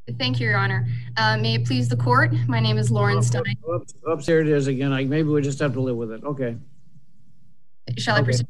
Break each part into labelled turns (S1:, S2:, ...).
S1: Thank you, Your Honor. May it please the court, my name is Lauren Stein.
S2: Oops, here it is again. Maybe we just have to live with it. Okay.
S1: Shall I proceed?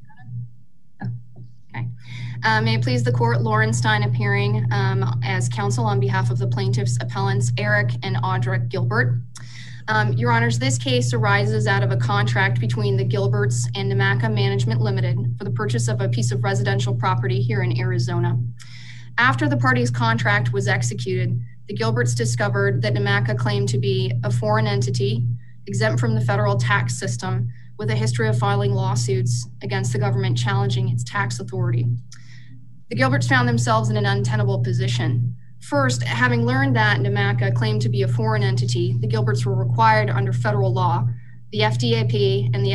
S1: Oh, okay. May it please the court, Lauren Stein appearing as counsel on behalf of the plaintiffs' appellants Eric and Eric Gilbert. Your Honors, this case arises out of a contract between the Gilberts and Namaca Management Limited for the purchase of a piece of residential property here in Arizona. After the parties' contract was executed, the Gilberts discovered that Namaca claimed to be a foreign entity exempt from the federal tax system with a history of filing lawsuits against the government challenging its tax authority. The Gilberts found themselves in an untenable position. First, having learned that Namaca claimed to be a foreign entity, the Gilberts were required under federal law, the FDAP and the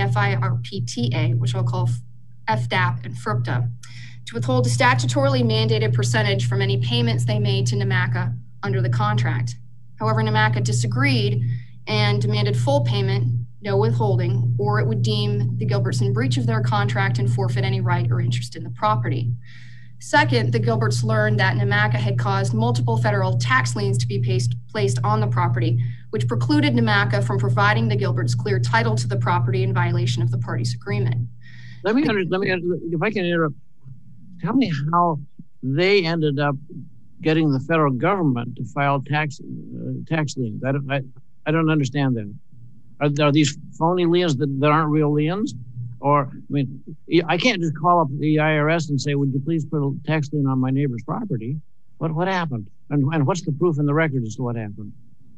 S1: FIRPTA, which I'll call FDAP and FIRPTA, to withhold a statutorily mandated percentage from any payments they made to Namaca under the contract. However, Namaca disagreed and demanded full payment, no withholding, or it would deem the Gilberts in breach of their contract and forfeit any right or interest in the property. Second, the Gilberts learned that Namaca had caused multiple federal tax liens to be placed on the property, which precluded Namaca from providing the Gilberts clear title to the property in violation of the parties' agreement.
S2: Let me, if I can interrupt, tell me how they ended up getting the federal government to file tax liens. I don't understand that. Are these phony liens that aren't real liens? Or, I mean, I can't just call up the IRS and say, would you please put a tax lien on my neighbor's property? What happened? And what's the proof in the record as to what happened?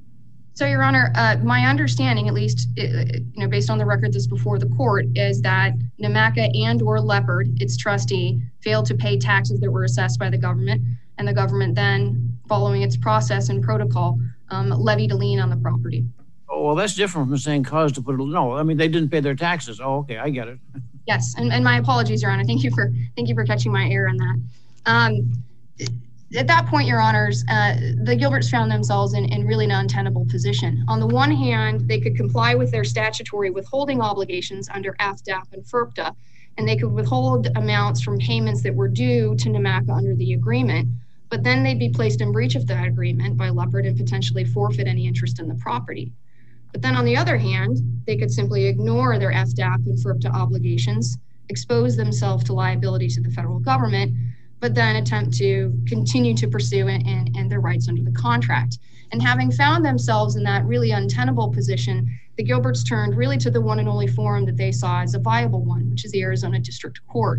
S1: So, Your Honor, my understanding, at least, based on the record that's before the court, is that Namaca and/or Leopard, its trustee, failed to pay taxes that were assessed by the government, and the government then, following its process and protocol, levied a lien on the property.
S2: Oh, well, that's different from saying cause to put it. No, I mean, they didn't pay their taxes. Oh, okay, I get it.
S1: Yes, and my apologies, Your Honor. Thank you for catching my ear on that. At that point, Your Honors, the Gilberts found themselves in really an untenable position. On the one hand, they could comply with their statutory withholding obligations under FDAP and FIRPTA, and they could withhold amounts from payments that were due to Namaca under the agreement, but then they'd be placed in breach of that agreement by Leopard and potentially forfeit any interest in the property. But then on the other hand, they could simply ignore their FDAP and FIRPTA obligations, expose themselves to liability to the federal government, but then attempt to continue to pursue and their rights under the contract. And having found themselves in that really untenable position, the Gilberts turned really to the one and only forum that they saw as a viable one, which is the Arizona District Court.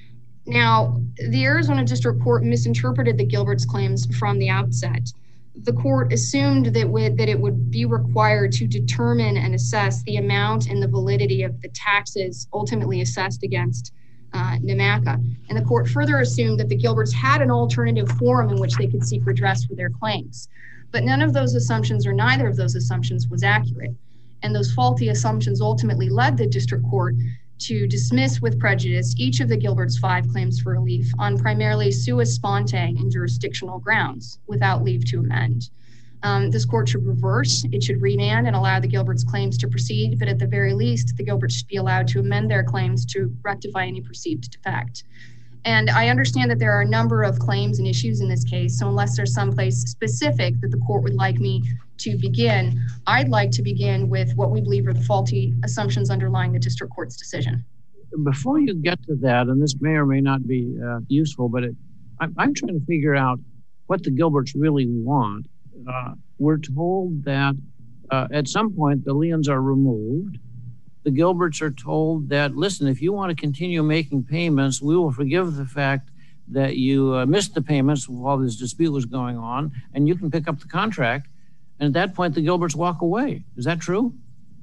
S1: Now, the Arizona District Court misinterpreted the Gilberts' claims from the outset. The court assumed that it would be required to determine and assess the amount and the validity of the taxes ultimately assessed against Namaca. And the court further assumed that the Gilberts had an alternative forum in which they could seek redress for their claims. But none of those assumptions, or neither of those assumptions, was accurate. And those faulty assumptions ultimately led the district court to dismiss with prejudice each of the Gilberts' 5 claims for relief on primarily sua sponte and jurisdictional grounds without leave to amend. This court should reverse, it should remand and allow the Gilberts' claims to proceed, but at the very least, the Gilberts should be allowed to amend their claims to rectify any perceived defect. And I understand that there are a number of claims and issues in this case, so unless there's someplace specific that the court would like me to begin, I'd like to begin with what we believe are the faulty assumptions underlying the district court's decision.
S2: Before you get to that, and this may or may not be useful, but I'm trying to figure out what the Gilberts really want. We're told that at some point the liens are removed. The Gilberts are told that, listen, if you want to continue making payments, we will forgive the fact that you missed the payments while this dispute was going on, and you can pick up the contract. And at that point, the Gilberts walk away. Is that true?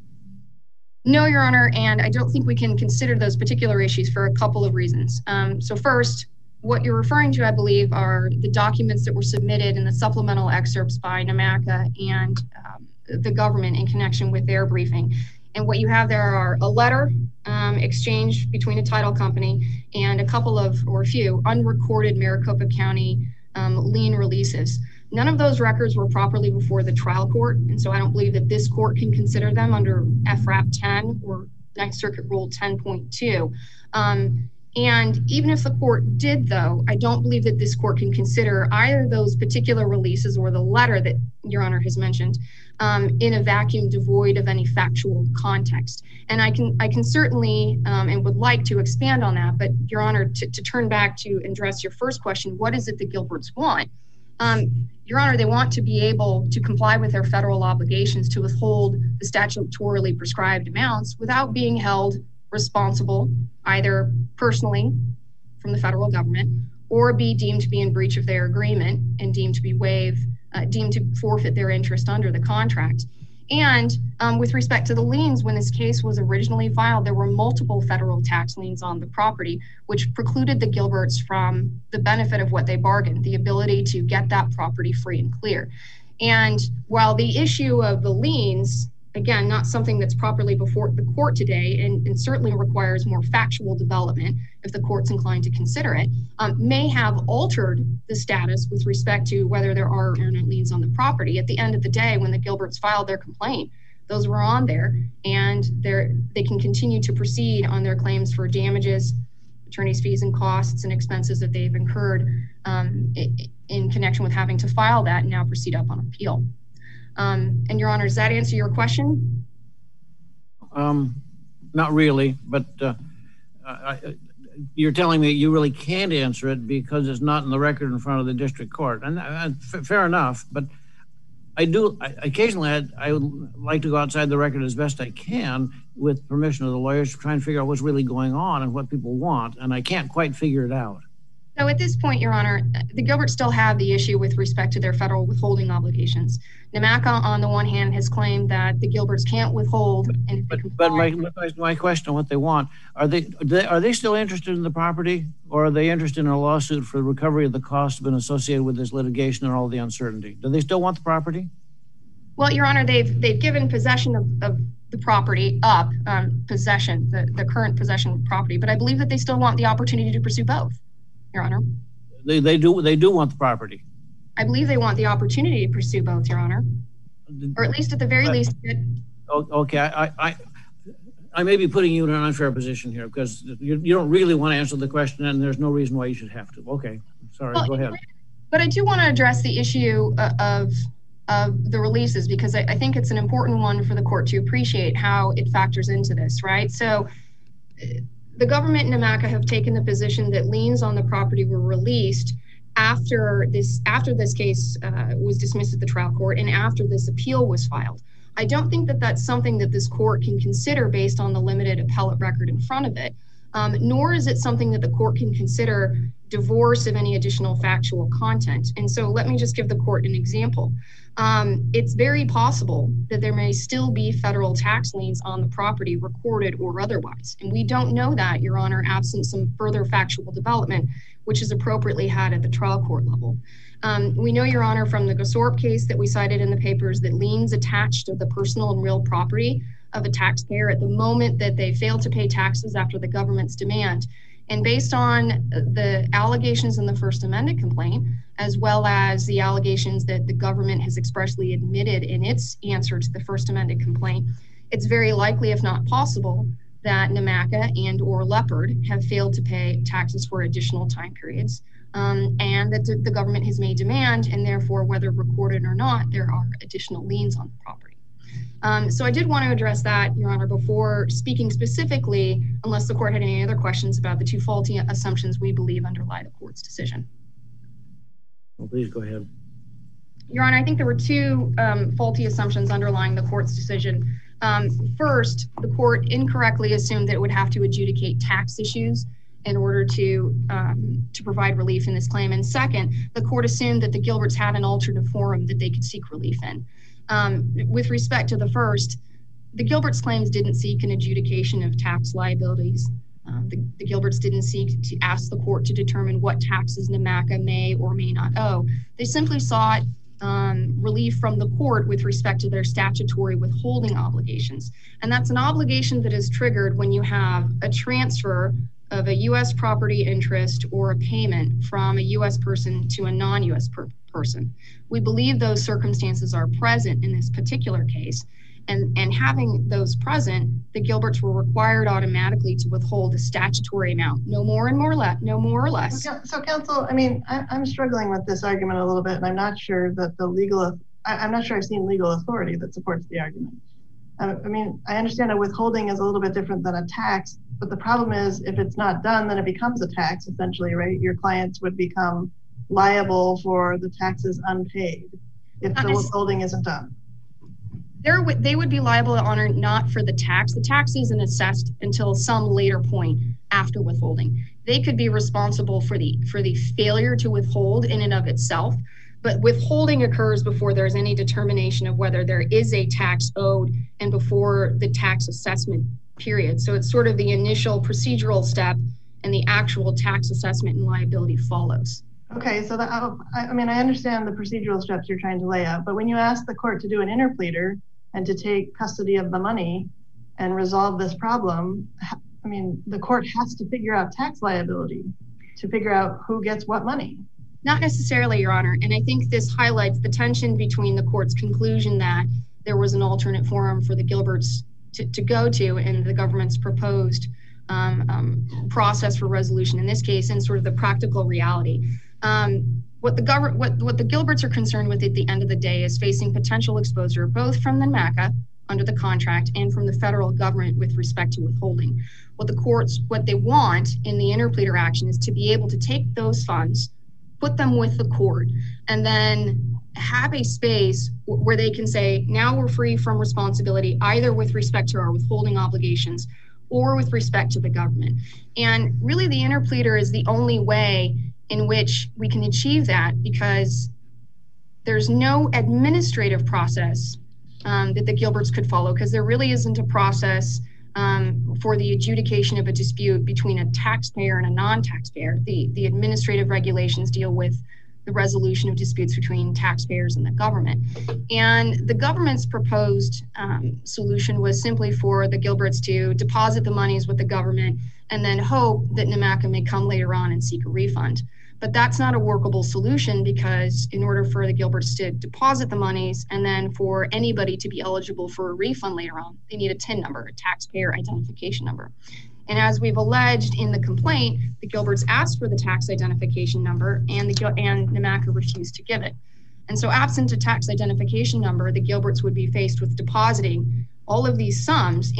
S1: No, Your Honor, and I don't think we can consider those particular issues for a couple of reasons. So first, what you're referring to, I believe, are the documents that were submitted in the supplemental excerpts by Namaca and the government in connection with their briefing. And what you have there are a letter exchanged between a title company and a few unrecorded Maricopa County lien releases. None of those records were properly before the trial court, and so I don't believe that this court can consider them under FRAP 10 or Ninth Circuit Rule 10.2. And even if the court did, though, I don't believe that this court can consider either those particular releases or the letter that Your Honor has mentioned in a vacuum devoid of any factual context. And I can certainly and would like to expand on that, but Your Honor, to turn back to address your first question, what is it the Gilberts want? Your Honor, they want to be able to comply with their federal obligations to withhold the statutorily prescribed amounts without being held responsible either personally from the federal government or be deemed to be in breach of their agreement and deemed to forfeit their interest under the contract. And with respect to the liens, when this case was originally filed, there were multiple federal tax liens on the property, which precluded the Gilberts from the benefit of what they bargained, the ability to get that property free and clear. And while the issue of the liens, again, not something that's properly before the court today and certainly requires more factual development if the court's inclined to consider it, may have altered the status with respect to whether there are or not liens on the property. At the end of the day, when the Gilberts filed their complaint, those were on there and they can continue to proceed on their claims for damages, attorney's fees and costs and expenses that they've incurred in connection with having to file that and now proceed up on appeal. And Your Honor, does that answer your question?
S2: Not really, but you're telling me you really can't answer it because it's not in the record in front of the district court. And fair enough, but occasionally I would like to go outside the record as best I can with permission of the lawyers to try and figure out what's really going on and what people want, and I can't quite figure it out.
S1: So at this point, Your Honor, the Gilberts still have the issue with respect to their federal withholding obligations. Namaca, on the one hand, has claimed that the Gilberts can't withhold.
S2: But my question on what they want, are they still interested in the property, or are they interested in a lawsuit for the recovery of the costs been associated with this litigation and all the uncertainty? Do they still want the property?
S1: Well, Your Honor, they've given possession of the property up, the current possession of property, but I believe that they still want the opportunity to pursue both, Your Honor.
S2: They do want the property.
S1: I believe they want the opportunity to pursue both, Your Honor, or at least at the very least.
S2: Okay, I may be putting you in an unfair position here because you don't really want to answer the question, and there's no reason why you should have to. Okay, sorry, go ahead.
S1: But I do want to address the issue of the releases because I think it's an important one for the court to appreciate how it factors into this, right? So the government and Namaca have taken the position that liens on the property were released after this case was dismissed at the trial court and after this appeal was filed. I don't think that that's something that this court can consider based on the limited appellate record in front of it, nor is it something that the court can consider divorce of any additional factual content. And so let me just give the court an example. It's very possible that there may still be federal tax liens on the property, recorded or otherwise. And we don't know that, Your Honor, absent some further factual development, which is appropriately had at the trial court level. We know, Your Honor, from the Gosorp case that we cited in the papers that liens attached to the personal and real property of a taxpayer at the moment that they fail to pay taxes after the government's demand. And based on the allegations in the First Amendment complaint, as well as the allegations that the government has expressly admitted in its answer to the First Amendment complaint, it's very likely, if not possible, that Namaca and or Leopard have failed to pay taxes for additional time periods, and that the government has made demand, and therefore, whether recorded or not, there are additional liens on the property. So I did want to address that, Your Honor, before speaking specifically, unless the court had any other questions about the two faulty assumptions we believe underlie the court's decision.
S2: Well, please go ahead.
S1: Your Honor, I think there were two faulty assumptions underlying the court's decision. First, the court incorrectly assumed that it would have to adjudicate tax issues in order to provide relief in this claim. And second, the court assumed that the Gilberts had an alternative forum that they could seek relief in. With respect to the first, the Gilberts' claims didn't seek an adjudication of tax liabilities. The Gilberts didn't seek to ask the court to determine what taxes Namaca may or may not owe. They simply sought relief from the court with respect to their statutory withholding obligations. And that's an obligation that is triggered when you have a transfer of a U.S. property interest or a payment from a U.S. person to a non-U.S. person. We believe those circumstances are present in this particular case. And having those present, the Gilberts were required automatically to withhold a statutory amount, no more or less.
S3: So counsel, I mean, I'm struggling with this argument a little bit, and I'm not sure that I'm not sure I've seen legal authority that supports the argument. I mean, I understand a withholding is a little bit different than a tax, but the problem is if it's not done, then it becomes a tax essentially, right? Your clients would become liable for the taxes unpaid if the withholding isn't done.
S1: They would be liable, Your Honor, not for the tax. The tax isn't assessed until some later point after withholding. They could be responsible for the failure to withhold in and of itself, but withholding occurs before there's any determination of whether there is a tax owed and before the tax assessment period. So it's sort of the initial procedural step, and the actual tax assessment and liability follows.
S3: Okay, so I mean, I understand the procedural steps you're trying to lay out, but when you ask the court to do an interpleader and to take custody of the money and resolve this problem, I mean, the court has to figure out tax liability to figure out who gets what money.
S1: Not necessarily, Your Honor, and I think this highlights the tension between the court's conclusion that there was an alternate forum for the Gilberts to go to and the government's proposed process for resolution in this case, and sort of the practical reality. What the Gilberts are concerned with at the end of the day is facing potential exposure both from the Namaca under the contract and from the federal government with respect to withholding. What they want in the interpleader action is to be able to take those funds, put them with the court, and then have a space where they can say, now we're free from responsibility, either with respect to our withholding obligations or with respect to the government. And really the interpleader is the only way in which we can achieve that, because there's no administrative process that the Gilberts could follow, because there really isn't a process for the adjudication of a dispute between a taxpayer and a non-taxpayer. The administrative regulations deal with the resolution of disputes between taxpayers and the government. And the government's proposed solution was simply for the Gilberts to deposit the monies with the government and then hope that Namaca may come later on and seek a refund. But that's not a workable solution, because in order for the Gilberts to deposit the monies and then for anybody to be eligible for a refund later on, they need a TIN number, a taxpayer identification number. And as we've alleged in the complaint, the Gilberts asked for the tax identification number and Namaca refused to give it. And so absent a tax identification number, the Gilberts would be faced with depositing all of these sums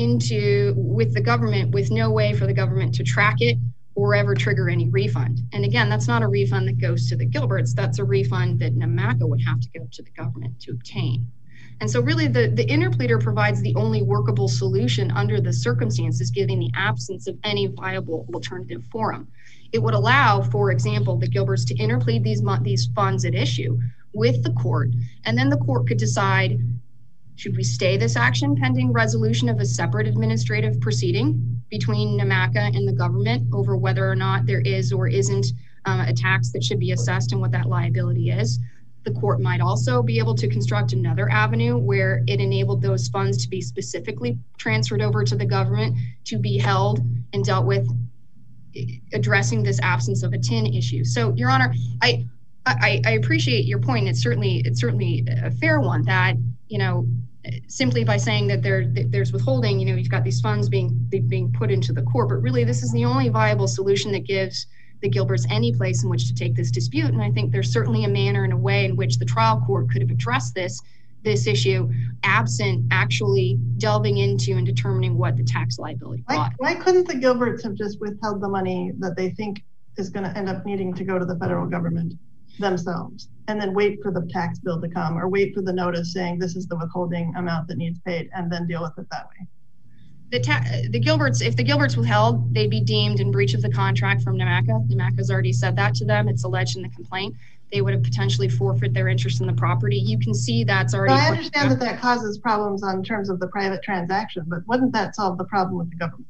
S1: with the government with no way for the government to track it or ever trigger any refund. And again, that's not a refund that goes to the Gilberts, that's a refund that Namaca would have to go to the government to obtain. And so really the interpleader provides the only workable solution under the circumstances, given the absence of any viable alternative forum. It would allow, for example, the Gilberts to interplead these funds at issue with the court, and then the court could decide, should we stay this action pending resolution of a separate administrative proceeding between Namaca and the government over whether or not there is or isn't a tax that should be assessed and what that liability is? The court might also be able to construct another avenue where it enabled those funds to be specifically transferred over to the government to be held and dealt with addressing this absence of a TIN issue. So, Your Honor, I appreciate your point. It's certainly a fair one that, simply by saying that there's withholding, you've got these funds being put into the court, but really this is the only viable solution that gives the Gilberts any place in which to take this dispute. And I think there's certainly a manner and a way in which the trial court could have addressed this issue absent actually delving into and determining what the tax liability was.
S3: Why couldn't the Gilberts have just withheld the money that they think is going to end up needing to go to the federal government themselves, and then wait for the tax bill to come, or wait for the notice saying this is the withholding amount that needs paid, and then deal with it that way?
S1: The Gilberts, if the Gilberts withheld, they'd be deemed in breach of the contract from Namaca. Namaca's already said that to them. It's alleged in the complaint. They would have potentially forfeit their interest in the property. You can see that's already.
S3: So I understand that causes problems on terms of the private transaction, but wouldn't that solve the problem with the government?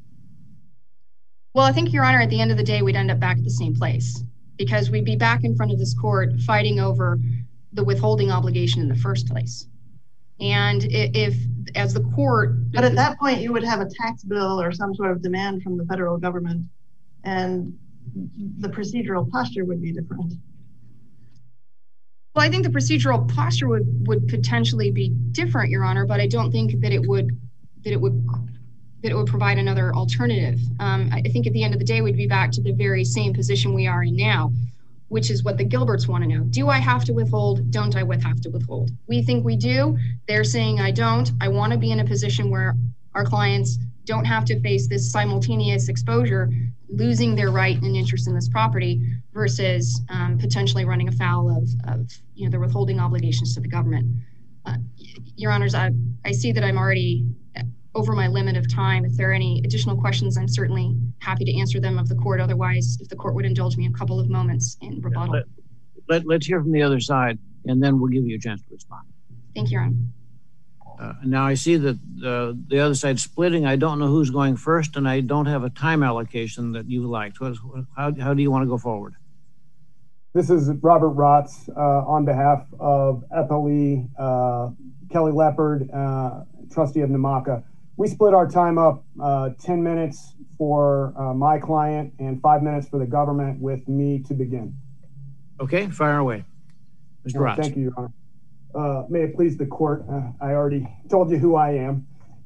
S1: Well, I think, Your Honor, at the end of the day, we'd end up back at the same place, because we'd be back in front of this court fighting over the withholding obligation in the first place. And if, as the court...
S3: But at that point, you would have a tax bill or some sort of demand from the federal government, and the procedural posture would be different.
S1: Well, I think the procedural posture would potentially be different, Your Honor, but I don't think that it would provide another alternative. I think at the end of the day, we'd be back to the very same position we are in now, which is what the Gilberts want to know. Do I have to withhold? Don't I have to withhold? We think we do. They're saying I don't. I want to be in a position where our clients don't have to face this simultaneous exposure, losing their right and interest in this property versus potentially running afoul of their withholding obligations to the government. Your Honors, I see that I'm already over my limit of time. If there are any additional questions, I'm certainly happy to answer them of the court. Otherwise, if the court would indulge me a couple of moments in rebuttal.
S2: Let's hear from the other side, and then we'll give you a chance to respond.
S1: Thank you, Your Honor.
S2: Now I see that the other side's splitting. I don't know who's going first, and I don't have a time allocation that you liked. How do you want to go forward?
S4: This is Robert Rotz on behalf of FLE, Kelly Leopard, trustee of Namaca. We split our time up 10 minutes for my client and 5 minutes for the government, with me to begin.
S2: Okay, fire away. Mr. Rotz.
S4: Thank you, Your Honor. May it please the court, I already told you who I am.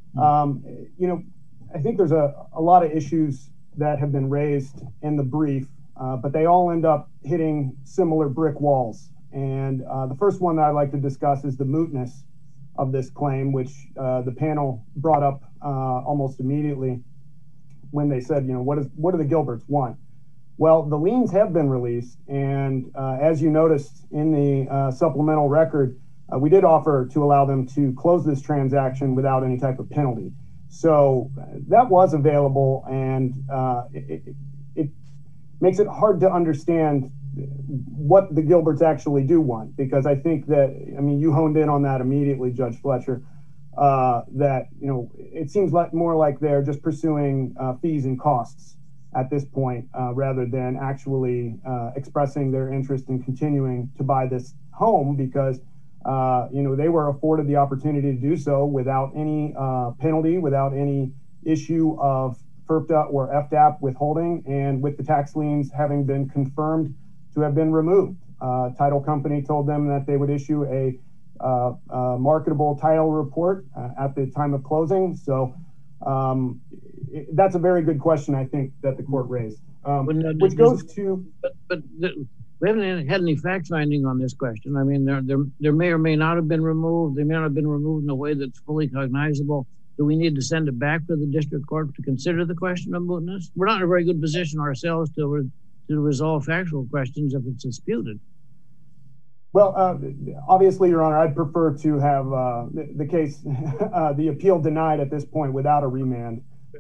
S4: I think there's a lot of issues that have been raised in the brief, but they all end up hitting similar brick walls. And the first one that I'd like to discuss is the mootness of this claim, which the panel brought up almost immediately when they said, what do the Gilberts want? Well, the liens have been released, and as you noticed in the supplemental record, we did offer to allow them to close this transaction without any type of penalty. So that was available, and it makes it hard to understand what the Gilberts actually do want, because I think that, you honed in on that immediately, Judge Fletcher, that, it seems more like they're just pursuing fees and costs at this point, rather than actually expressing their interest in continuing to buy this home, because they were afforded the opportunity to do so without any penalty, without any issue of FERPTA or FDAP withholding, and with the tax liens having been confirmed to have been removed. Title company told them that they would issue a marketable title report at the time of closing. So that's a very good question, I think, that the court raised, which goes to...
S2: But we haven't had any fact finding on this question. There may or may not have been removed. They may not have been removed in a way that's fully cognizable. Do we need to send it back to the district court to consider the question of mootness? We're not in a very good position ourselves to resolve factual questions if it's disputed.
S4: Well, obviously, Your Honor, I'd prefer to have the case, the appeal denied at this point without a remand.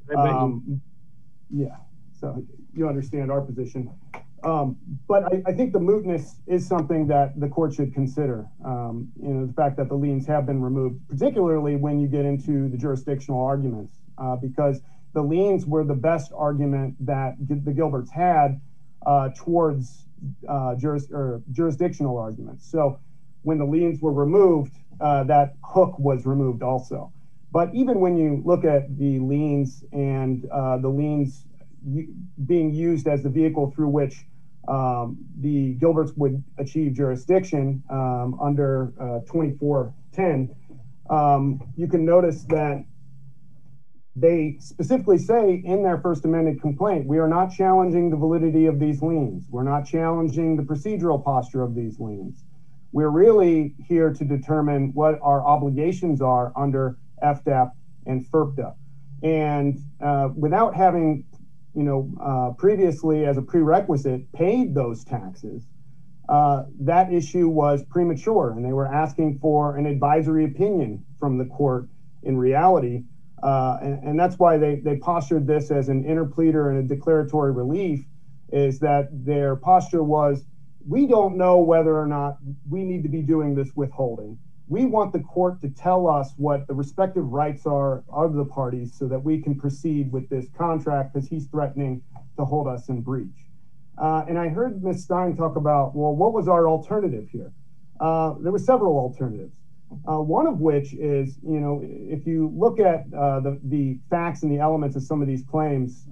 S4: Yeah, so you understand our position. But I think the mootness is something that the court should consider. The fact that the liens have been removed, particularly when you get into the jurisdictional arguments, because the liens were the best argument that the Gilberts had towards jurisdictional arguments. So when the liens were removed, that hook was removed also. But even when you look at the liens and the liens being used as the vehicle through which the Gilberts would achieve jurisdiction under 2410, you can notice that they specifically say in their first amended complaint, we are not challenging the validity of these liens. We're not challenging the procedural posture of these liens. We're really here to determine what our obligations are under FDAP and FERPTA. And without having previously as a prerequisite paid those taxes, that issue was premature, and they were asking for an advisory opinion from the court in reality. And that's why they postured this as an interpleader and a declaratory relief, is that their posture was, we don't know whether or not we need to be doing this withholding. We want the court to tell us what the respective rights are of the parties so that we can proceed with this contract, because he's threatening to hold us in breach. And I heard Ms. Stein talk about, well, what was our alternative here? There were several alternatives. One of which is, if you look at the facts and the elements of some of these claims,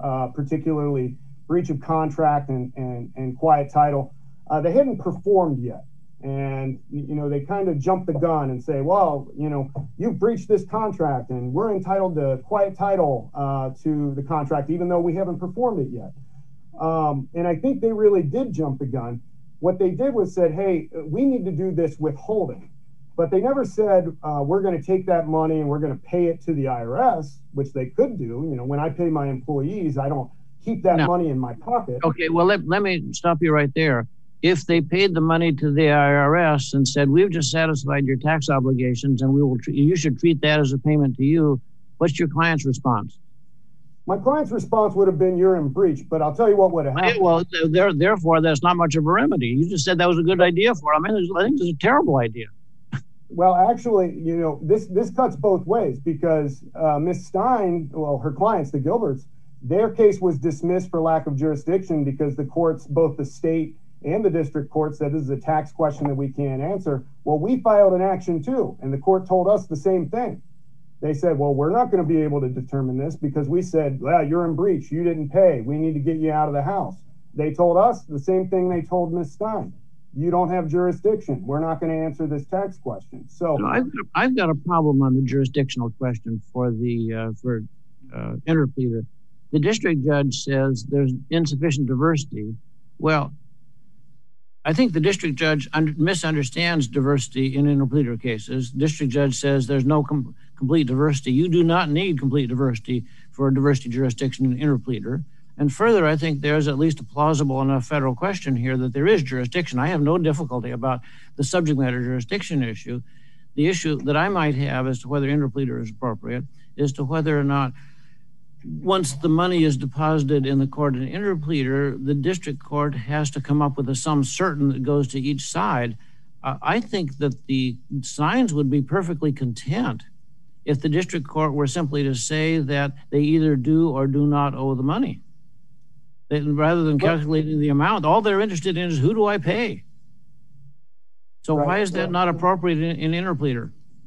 S4: particularly breach of contract and quiet title, they hadn't performed yet. And, they kind of jump the gun and say, well, you've breached this contract and we're entitled to quiet title to the contract, even though we haven't performed it yet. And I think they really did jump the gun. What they did was said, hey, we need to do this withholding. But they never said, we're going to take that money and we're going to pay it to the IRS, which they could do. When I pay my employees, I don't keep that money in my pocket.
S2: Okay, well, let me stop you right there. If they paid the money to the IRS and said, we've just satisfied your tax obligations and you should treat that as a payment to you, what's your client's response?
S4: My client's response would have been, you're in breach, but I'll tell you what would have happened.
S2: Well, therefore, that's not much of a remedy. You just said that was a good idea for them. I think it's a terrible idea.
S4: Well, actually, this cuts both ways because Ms. Stein, her clients, the Gilberts, their case was dismissed for lack of jurisdiction because the courts, both the state and the district court, said this is a tax question that we can't answer. Well, we filed an action too, and the court told us the same thing. They said, well, we're not going to be able to determine this because we said, well, you're in breach. You didn't pay. We need to get you out of the house. They told us the same thing they told Ms. Stein. You don't have jurisdiction. We're not going to answer this tax question. So
S2: I've got a problem on the jurisdictional question for the interpleader. The district judge says there's insufficient diversity. Well, I think the district judge misunderstands diversity in interpleader cases. District judge says there's no complete diversity. You do not need complete diversity for a diversity jurisdiction in interpleader. And further, I think there's at least a plausible enough federal question here that there is jurisdiction. I have no difficulty about the subject matter jurisdiction issue. The issue that I might have as to whether interpleader is appropriate is to whether or not once the money is deposited in the court in interpleader, the district court has to come up with a sum certain that goes to each side. I think that the signs would be perfectly content if the district court were simply to say that they either do or do not owe the money. Rather than calculating the amount, all they're interested in is who do I pay? So why is that not appropriate in interpleader?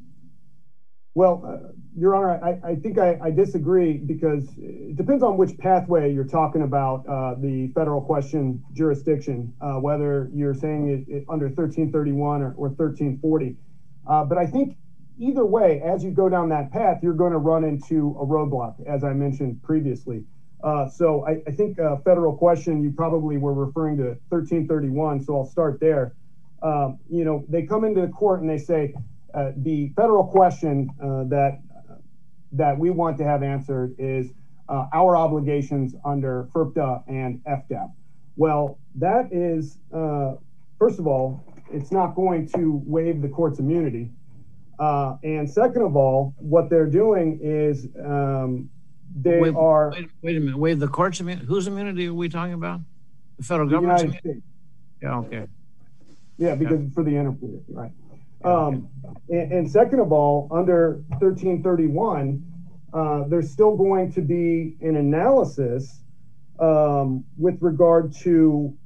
S4: Well, Your Honor, I think I disagree because it depends on which pathway you're talking about the federal question jurisdiction, whether you're saying it under 1331 or 1340. But I think either way, as you go down that path, you're going to run into a roadblock, as I mentioned previously. So I think federal question, you probably were referring to 1331, so I'll start there. They come into the court and they say the federal question that we want to have answered is our obligations under FERPTA and FDAP. Well, that is, first of all, it's not going to waive the court's immunity. And second of all, what they're doing is wait a minute, waive
S2: the court's immunity? Whose immunity are we talking about? The federal government's immunity? Yeah, okay.
S4: Yeah, because for the interpleader, right? And second of all, under 1331, there's still going to be an analysis with regard to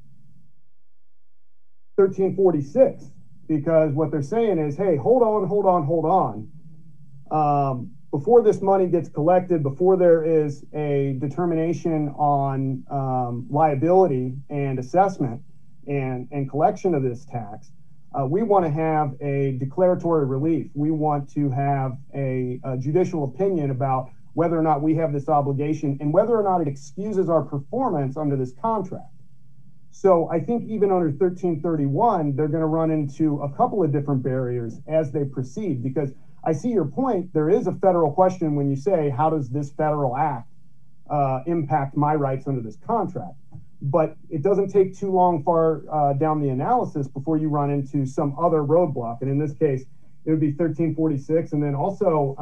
S4: 1346, because what they're saying is, hey, hold on. Before this money gets collected, before there is a determination on liability and assessment and collection of this tax, we want to have a declaratory relief. We want to have a judicial opinion about whether or not we have this obligation and whether or not it excuses our performance under this contract. So I think even under 1331, they're going to run into a couple of different barriers as they proceed, because I see your point. There is a federal question when you say, how does this federal act impact my rights under this contract? But it doesn't take too long far down the analysis before you run into some other roadblock. And in this case, it would be 1346 and then also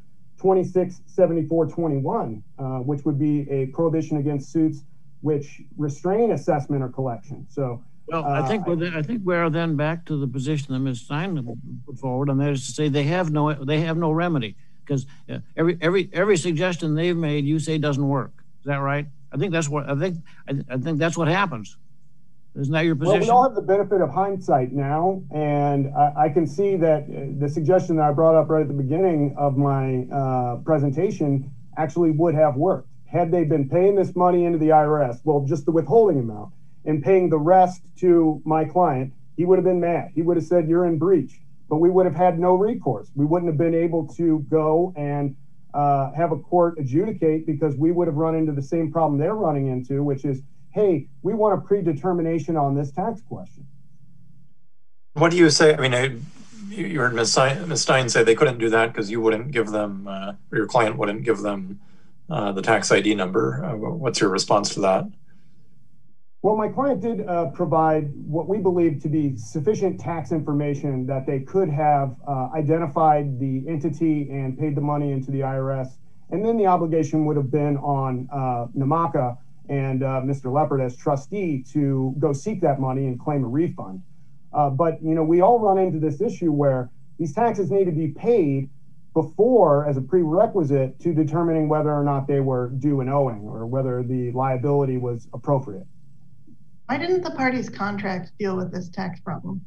S4: 267421, which would be a prohibition against suits which restrain assessment or collection. So,
S2: well, I think we're then back to the position that Ms. Stein put forward, and that is to say they have no remedy, because every suggestion they've made, you say doesn't work. Is that right? I think that's what happens. Isn't that your position?
S4: Well, we all have the benefit of hindsight now, and I can see that the suggestion that I brought up right at the beginning of my presentation actually would have worked. Had they been paying this money into the IRS, well, just the withholding amount, and paying the rest to my client, he would have been mad. He would have said, you're in breach, but we would have had no recourse. We wouldn't have been able to go and have a court adjudicate, because we would have run into the same problem they're running into, which is, hey, we want a predetermination on this tax question.
S5: What do you say? I mean, you heard Ms. Stein say they couldn't do that because you wouldn't give them, or your client wouldn't give them the tax ID number. What's your response to that?
S4: Well, my client did provide what we believe to be sufficient tax information that they could have identified the entity and paid the money into the IRS. And then the obligation would have been on Namaca and Mr. Leopard as trustee to go seek that money and claim a refund. But, you know, we all run into this issue where these taxes need to be paid before, as a prerequisite to determining whether or not they were due and owing, or whether the liability was appropriate.
S3: Why didn't the parties' contract deal with this tax problem?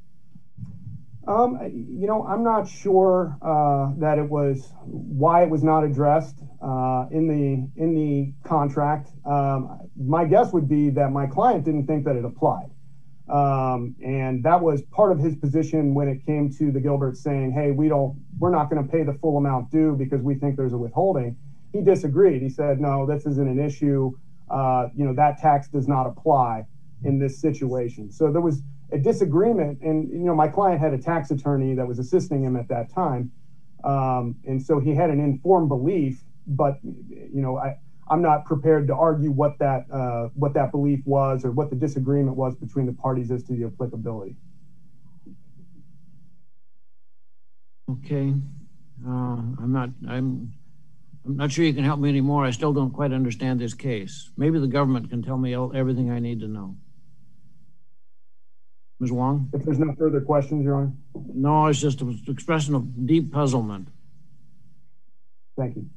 S4: You know, I'm not sure that it was why it was not addressed in the contract. My guess would be that my client didn't think that it applied. And that was part of his position when it came to the Gilberts saying, hey, we're not going to pay the full amount due because we think there's a withholding. He disagreed. He said, no, this isn't an issue. You know, that tax does not apply in this situation. So there was a disagreement, and, you know, my client had a tax attorney that was assisting him at that time. And so he had an informed belief, but, you know, I'm not prepared to argue what that belief was, or what the disagreement was between the parties as to the applicability.
S2: Okay. I'm not sure you can help me anymore. I still don't quite understand this case. Maybe the government can tell me everything I need to know. Ms. Wong?
S4: If there's no further questions, Your Honor.
S2: No, it's just an expression of deep puzzlement.
S4: Thank you.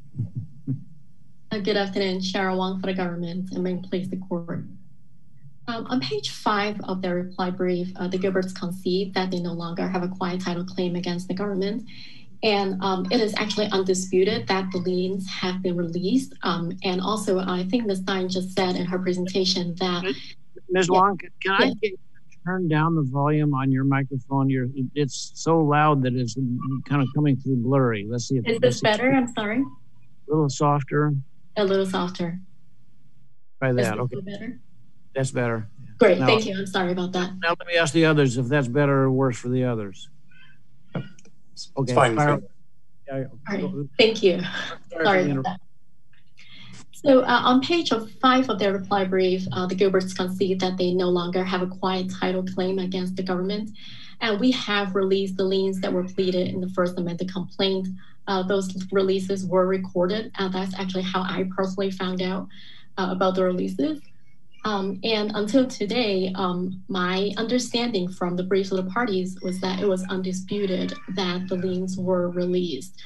S6: Good afternoon, Cheryl Wong for the government, and may it please the court. On page 5 of their reply brief, the Gilberts concede that they no longer have a quiet title claim against the government. And it is actually undisputed that the liens have been released. And also, I think Ms. Stein just said in her presentation that—
S2: Ms. Wong, can I get you to turn down the volume on your microphone? It's so loud that it's kind of coming through blurry. Let's see.
S6: Is this better? I'm sorry.
S2: A little softer.
S6: A little softer.
S2: Try that.
S6: Okay. Better?
S2: That's better.
S6: Great. Now, thank you. I'm sorry about that.
S2: Now let me ask the others if that's better or worse for the others.
S5: Okay.
S2: It's
S5: fine.
S6: All right. Thank you. Sorry about that. So on page 5 of their reply brief, the Gilberts concede that they no longer have a quiet title claim against the government. And we have released the liens that were pleaded in the first amended complaint. Those releases were recorded. That's actually how I personally found out about the releases. And until today, my understanding from the briefs of the parties was that it was undisputed that the liens were released.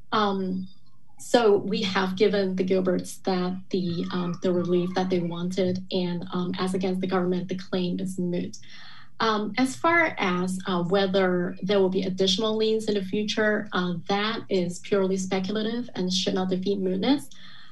S6: So we have given the Gilberts that the relief that they wanted, and as against the government, the claim is moot. As far as whether there will be additional liens in the future, that is purely speculative and should not defeat mootness.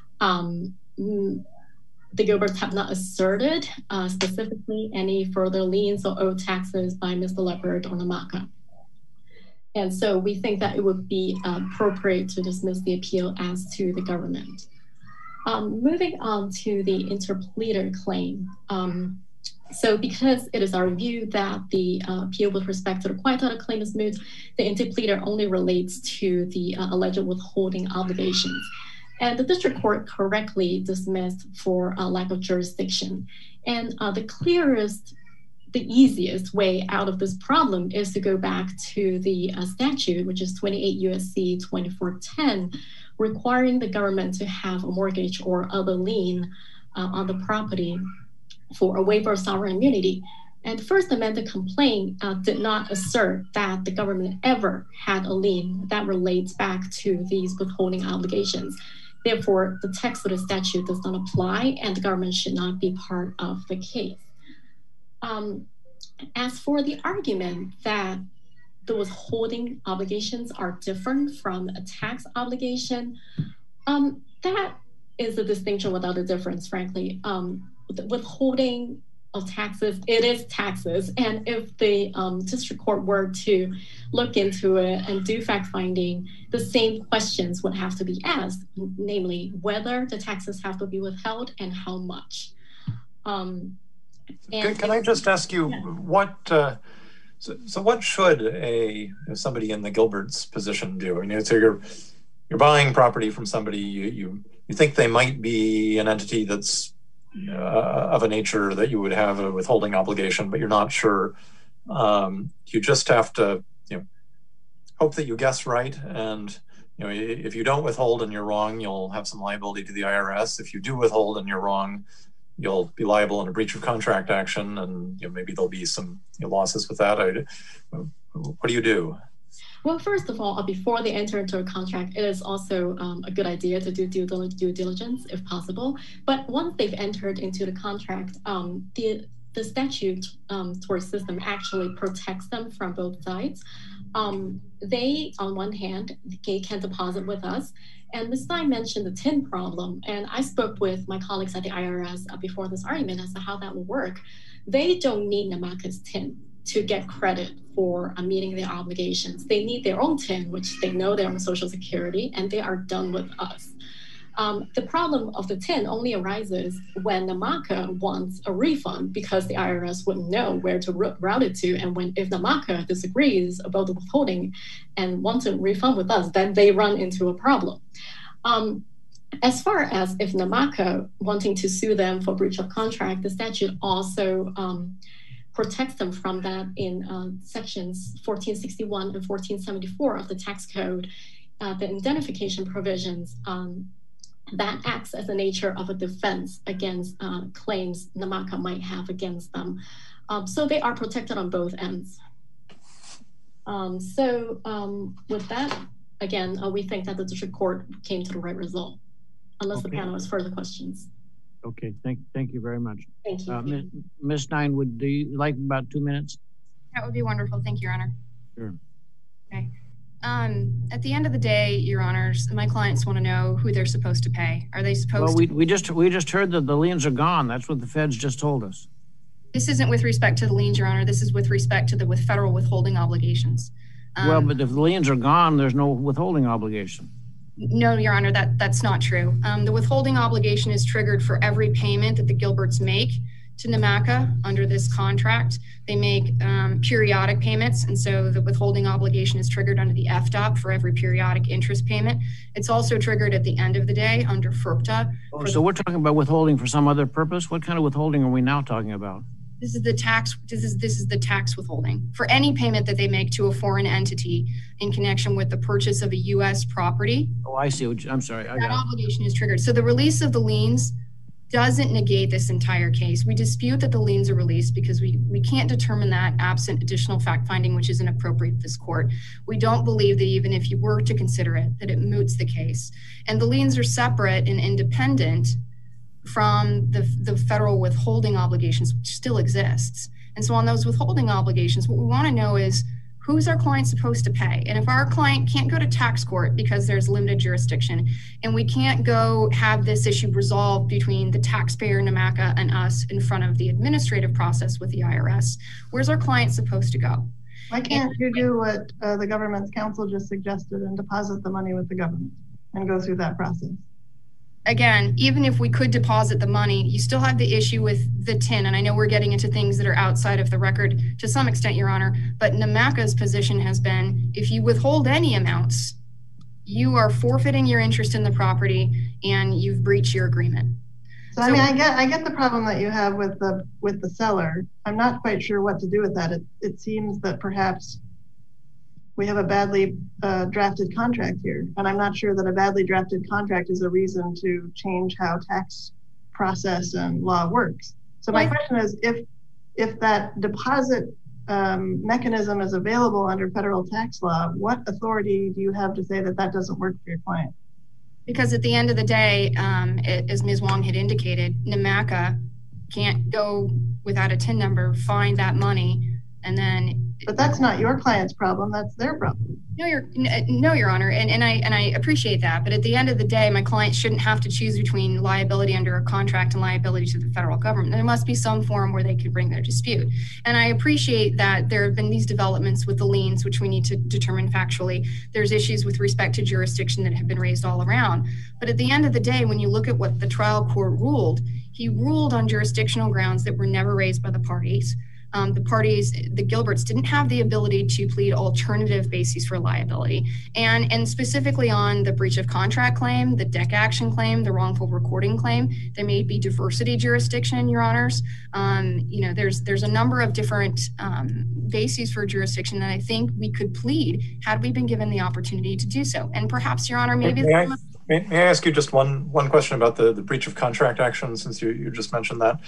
S6: The Gilberts have not asserted specifically any further liens or owed taxes by Mr. Leopard or Namaca. And so we think that it would be appropriate to dismiss the appeal as to the government. Moving on to the interpleader claim. So because it is our view that the appeal with respect to the quiet title claim is moot, the interpleader only relates to the alleged withholding obligations. And the district court correctly dismissed for lack of jurisdiction. And the clearest, the easiest way out of this problem is to go back to the statute, which is 28 U.S.C. 2410, requiring the government to have a mortgage or other lien on the property for a waiver of sovereign immunity. And the First Amendment complaint did not assert that the government ever had a lien that relates back to these withholding obligations. Therefore, the text of the statute does not apply, and the government should not be part of the case. As for the argument that the withholding obligations are different from a tax obligation, that is a distinction without a difference, frankly. Withholding of taxes, it is taxes. And if the district court were to look into it and do fact-finding, the same questions would have to be asked, namely whether the taxes have to be withheld and how much.
S5: Can I just ask you, what what should somebody in the Gilbert's position do? I mean, so you're buying property from somebody, you think they might be an entity that's of a nature that you would have a withholding obligation, but you're not sure. You just have to, hope that you guess right. And, if you don't withhold and you're wrong, you'll have some liability to the IRS. If you do withhold and you're wrong, you'll be liable in a breach of contract action, and maybe there'll be some losses with that. What do you do?
S6: Well, first of all, before they enter into a contract, it is also a good idea to do due diligence if possible. But once they've entered into the contract, the statute tort system actually protects them from both sides. They, on one hand, can deposit with us. And Ms. Stein mentioned the TIN problem. And I spoke with my colleagues at the IRS before this argument as to how that will work. They don't need Namaca's TIN to get credit for meeting their obligations. They need their own TIN, which they know they're on Social Security, and they are done with us. The problem of the TIN only arises when Namaca wants a refund because the IRS wouldn't know where to route it to. And if Namaca disagrees about the withholding and wants a refund with us, then they run into a problem. As far as if Namaca wanting to sue them for breach of contract, the statute also protects them from that in sections 1461 and 1474 of the tax code, the indemnification provisions that acts as a nature of a defense against claims Namaca might have against them. So they are protected on both ends. With that, again, we think that the district court came to the right result, unless the panel has further questions.
S2: Okay, thank you very much.
S6: Thank you.
S2: Ms. Stein, would you like about 2 minutes?
S1: That would be wonderful. Thank you, Your Honor.
S2: Sure.
S1: Okay. At the end of the day, Your Honors, my clients want to know who they're supposed to pay. Are they supposed to?
S2: We just heard that the liens are gone. That's what the feds just told us.
S1: This isn't with respect to the liens, Your Honor. This is with respect to the federal withholding obligations.
S2: Well, but if the liens are gone, there's no withholding obligation.
S1: No, Your Honor, that's not true. The withholding obligation is triggered for every payment that the Gilberts make to Namaca under this contract. They make periodic payments, and so the withholding obligation is triggered under the FDOP for every periodic interest payment. It's also triggered at the end of the day under FERPTA.
S2: So we're talking about withholding for some other purpose? What kind of withholding are we now talking about?
S1: This is the tax. This is the tax withholding for any payment that they make to a foreign entity in connection with the purchase of a U.S. property.
S2: Oh, I see. I'm sorry.
S1: That obligation is triggered. So the release of the liens doesn't negate this entire case. We dispute that the liens are released because we can't determine that absent additional fact finding, which isn't appropriate for this court. We don't believe that even if you were to consider it, that it moots the case. And the liens are separate and independent from the federal withholding obligations, which still exists. And so on those withholding obligations, what we want to know is who's our client supposed to pay? And if our client can't go to tax court because there's limited jurisdiction, and we can't go have this issue resolved between the taxpayer, Namaca, and us in front of the administrative process with the IRS, where's our client supposed to go?
S3: Why can't you do what the government's counsel just suggested and deposit the money with the government and go through that process?
S1: Again, even if we could deposit the money, you still have the issue with the TIN. And I know we're getting into things that are outside of the record to some extent, Your Honor, but Namaca's position has been, if you withhold any amounts, you are forfeiting your interest in the property and you've breached your agreement.
S3: So I mean, I get the problem that you have with the seller. I'm not quite sure what to do with that. It seems that perhaps we have a badly drafted contract here, and I'm not sure that a badly drafted contract is a reason to change how tax process and law works. So my question is, if that deposit mechanism is available under federal tax law, what authority do you have to say that that doesn't work for your client?
S1: Because at the end of the day, as Ms. Wong had indicated, Namaca can't go without a TIN number, find that money, and then
S3: But that's not your client's problem. That's their problem.
S1: No, Your Honor, and I appreciate that. But at the end of the day, my client shouldn't have to choose between liability under a contract and liability to the federal government. There must be some forum where they could bring their dispute. And I appreciate that there have been these developments with the liens, which we need to determine factually. There's issues with respect to jurisdiction that have been raised all around. But at the end of the day, when you look at what the trial court ruled, he ruled on jurisdictional grounds that were never raised by the parties. The Gilberts didn't have the ability to plead alternative bases for liability. And specifically on the breach of contract claim, the deck action claim, the wrongful recording claim, there may be diversity jurisdiction, Your Honors. There's a number of different bases for jurisdiction that I think we could plead had we been given the opportunity to do so. And perhaps, Your Honor, maybe...
S5: May I ask you just one question about the breach of contract action, since you just mentioned that?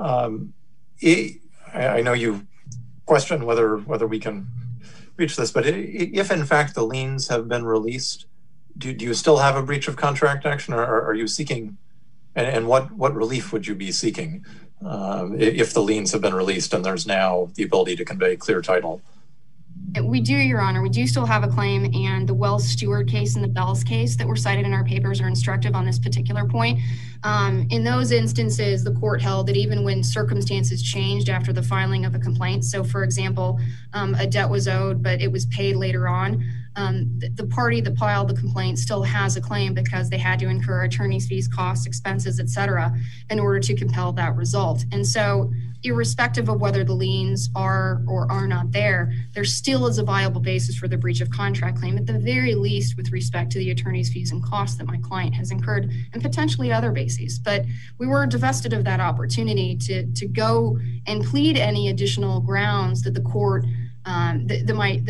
S5: I know you question whether we can reach this, but if in fact the liens have been released, do you still have a breach of contract action, or are you seeking, and what relief would you be seeking if the liens have been released and there's now the ability to convey clear title?
S1: We do, Your Honor. We do still have a claim, and the Wells Stewart case and the Bells case that were cited in our papers are instructive on this particular point. In those instances, the court held that even when circumstances changed after the filing of a complaint, so for example, a debt was owed, but it was paid later on, the party that filed the complaint still has a claim because they had to incur attorney's fees, costs, expenses, etc., in order to compel that result. And so irrespective of whether the liens are or are not there still is a viable basis for the breach of contract claim, at the very least with respect to the attorney's fees and costs that my client has incurred, and potentially other bases. But we were divested of that opportunity to go and plead any additional grounds that the court that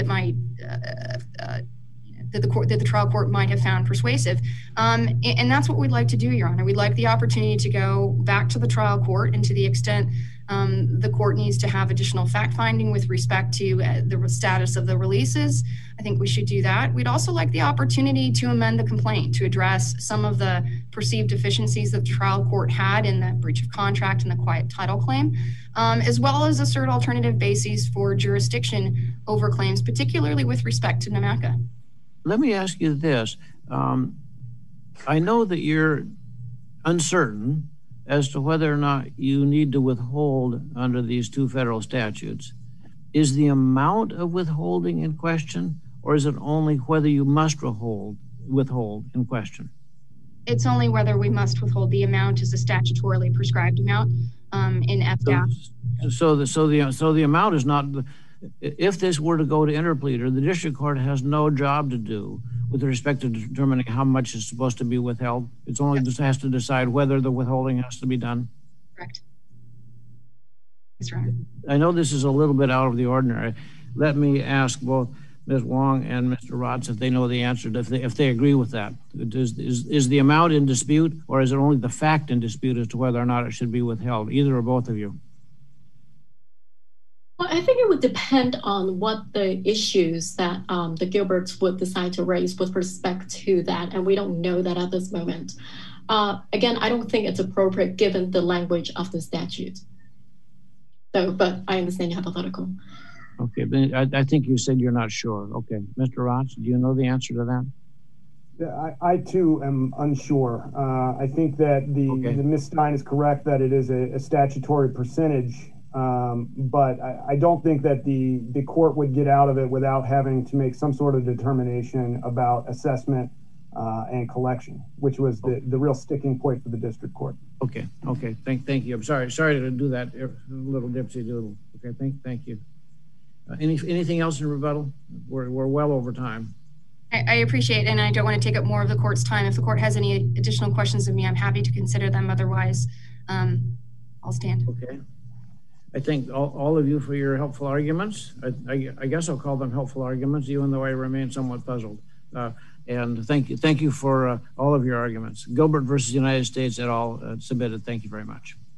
S1: the trial court might have found persuasive. And that's what we'd like to do, Your Honor. We'd like the opportunity to go back to the trial court, and to the extent the court needs to have additional fact-finding with respect to the status of the releases, I think we should do that. We'd also like the opportunity to amend the complaint to address some of the perceived deficiencies that the trial court had in the breach of contract and the quiet title claim, as well as assert alternative bases for jurisdiction over claims, particularly with respect to Namaca.
S2: Let me ask you this. I know that you're uncertain as to whether or not you need to withhold under these two federal statutes. Is the amount of withholding in question, or is it only whether you must withhold in question?
S1: It's only whether we must withhold. The amount is a statutorily prescribed amount in FDAP.
S2: So the amount is not... If this were to go to interpleader, the district court has no job to do with respect to determining how much is supposed to be withheld. It's only just has to decide whether the withholding has to be done.
S1: Correct. Yes, Your Honor.
S2: I know this is a little bit out of the ordinary. Let me ask both Ms. Wong and Mr. Rotz if they know the answer, if they agree with that. Is the amount in dispute, or is it only the fact in dispute as to whether or not it should be withheld, either or both of you?
S6: Well, I think it would depend on what the issues that the Gilberts would decide to raise with respect to that, and we don't know that at this moment. Again, I don't think it's appropriate given the language of the statute. So, but I understand your hypothetical.
S2: Okay, but I think you said you're not sure. Okay, Mr. Rotz, do you know the answer to that?
S4: Yeah, I too am unsure. I think that the Ms. Stein is correct that it is a statutory percentage. But I don't think that the court would get out of it without having to make some sort of determination about assessment and collection, which was the real sticking point for the district court.
S2: Okay. Thank you. I'm sorry to do that little dipsy doodle. Okay, thank you. Anything else in rebuttal? We're well over time.
S1: I appreciate it, and I don't want to take up more of the court's time. If the court has any additional questions of me, I'm happy to consider them. Otherwise, I'll stand.
S2: Okay. I thank all of you for your helpful arguments. I guess I'll call them helpful arguments, even though I remain somewhat puzzled. And thank you for all of your arguments. Gilbert versus United States et al. Submitted. Thank you very much.